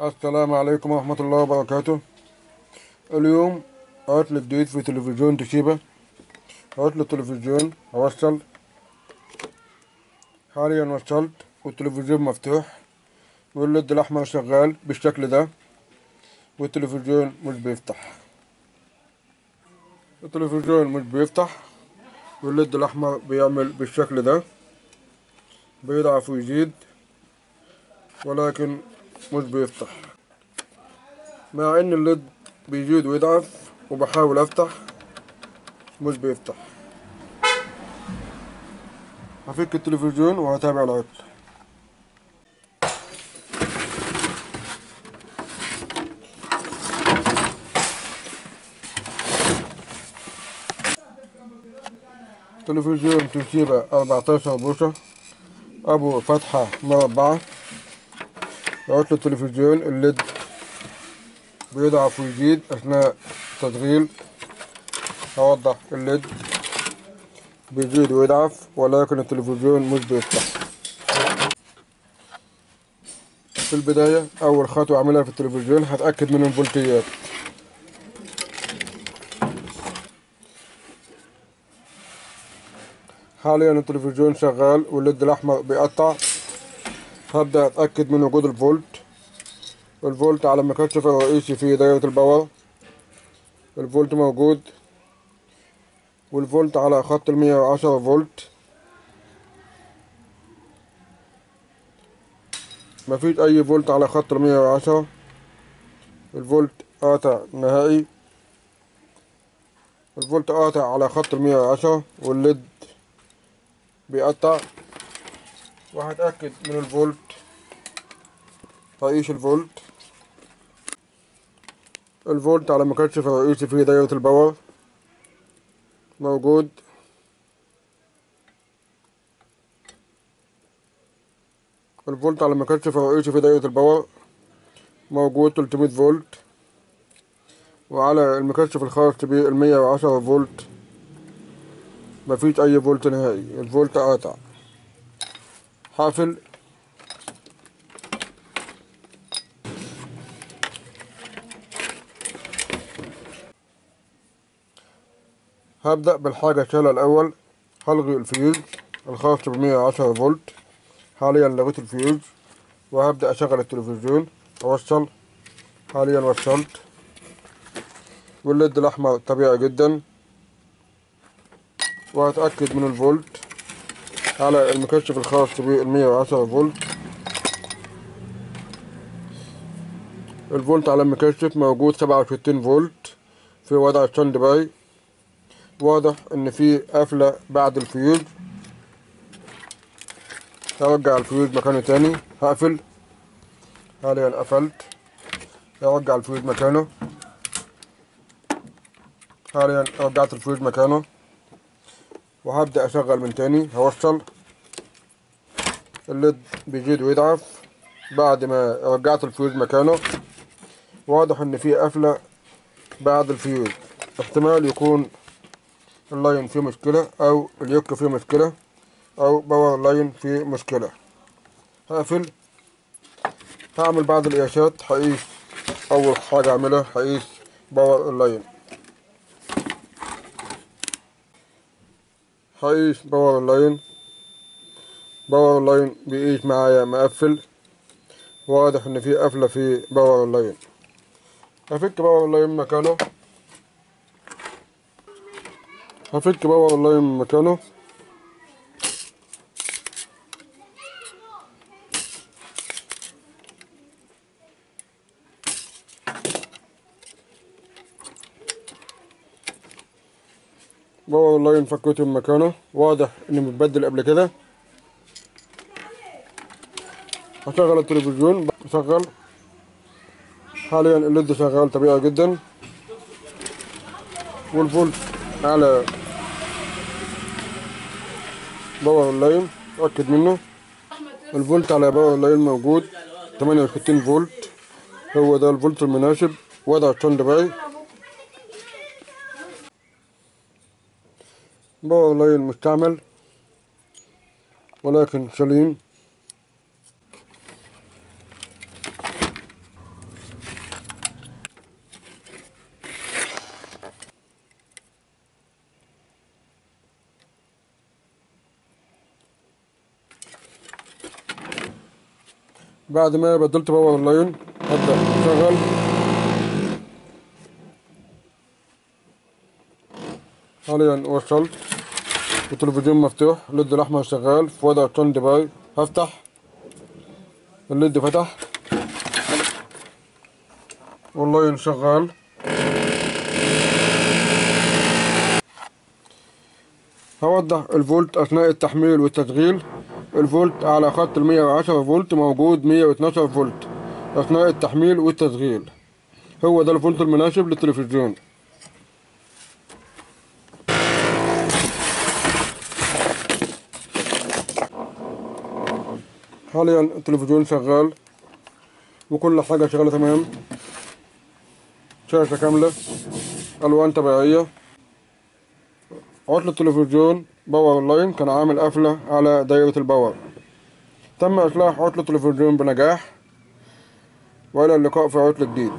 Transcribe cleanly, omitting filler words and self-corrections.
السلام عليكم ورحمة الله وبركاته. اليوم عطل جديد في تلفزيون توشيبا. عطل التلفزيون هوصل. حاليا وصلت والتلفزيون مفتوح والليد الأحمر شغال بالشكل ده والتلفزيون مش بيفتح. التلفزيون مش بيفتح والليد الأحمر بيعمل بالشكل ده، بيضعف ويزيد ولكن مش بيفتح. مع ان الليد بيزيد ويضعف وبحاول افتح مش بيفتح. هفك التلفزيون وهتابع العطل. تلفزيون توشيبا 14 بوصة ابو فتحة مربعة. عطل التلفزيون الليد بيضعف ويزيد اثناء التشغيل. هوضح الليد بيزيد ويضعف ولكن التلفزيون مش بيفتح. في البداية اول خطوة اعملها في التلفزيون هتأكد من الفولتيات. حاليا التلفزيون شغال والليد الاحمر بيقطع. هبدأ اتأكد من وجود الفولت على المكشف الرئيسي في دايرة الباور. الفولت موجود والفولت على خط 110 فولت. مفيش اي فولت على خط 110. الفولت قاطع نهائي. الفولت قاطع على خط 110 والليد بيقطع. وهتأكد من الفولت. هقيس الفولت على المكشف الرئيسي في دايرة الباور موجود. الفولت على المكشف الرئيسي في دايرة الباور موجود 300 فولت. وعلى المكشف الخاص بال110 فولت مفيش أي فولت نهائي. الفولت قاطع. حافل. هبدأ بالحاجة الشائلة الأول. هلغي الفيوز الخاص ب110 فولت. حاليا لغيت الفيوز وهبدأ أشغل التلفزيون. أوصل. حاليا وصلت والليد الأحمر طبيعي جدا. وهتأكد من الفولت على المكشف الخاص ب110 فولت. الفولت على المكشف موجود 67 فولت في وضع ستاند باي. واضح ان في قفلة بعد الفيوز. هرجع الفيوز مكانه تاني. هقفل. حاليا قفلت. هرجع الفيوز مكانه. حاليا رجعت الفيوز مكانه وهبدأ اشغل من تاني. هوصل. الليد بيزيد ويضعف بعد ما رجعت الفيوز مكانه. واضح ان في قفلة بعد الفيوز. احتمال يكون اللاين فيه مشكلة او اليوك فيه مشكلة او باور لاين فيه مشكلة. هقفل. هعمل بعض القياسات. هقيس. اول حاجة اعملها هقيس باور اللاين. هقيس باور اللاين. باور اللاين بيقيس معايا مقفل. واضح ان في قفلة في باور اللاين. هفك باور اللاين من مكانه. هفك باور اللاين من مكانه. باور اللاين فكيته من مكانه. واضح انه متبدل قبل كده. هشغل التلفزيون. شغل. حاليا الليد شغال طبيعي جدا والفولت على باور اللاين. اتأكد منه. الفولت على باور اللاين موجود 68 فولت. هو ده الفولت المناسب. وضع ستاند باي. باور لاين مستعمل ولكن سليم. بعد ما بدلت باور اللاين هبدأ اشغل. حاليا وصلت والتلفزيون مفتوح، الليد الاحمر شغال في وضع ستاند باي. هفتح الليد، فتح واللاين شغال. هوضح الفولت اثناء التحميل والتشغيل. الفولت على خط 110 فولت، موجود 112 فولت اثناء التحميل والتشغيل. هو ده الفولت المناسب للتلفزيون. حاليا التلفزيون شغال وكل حاجة شغالة تمام. شاشة كاملة، ألوان طبيعية. عطل التلفزيون باور لاين كان عامل قفلة على دايرة الباور. تم إصلاح عطل التلفزيون بنجاح، وإلى اللقاء في عطل جديد.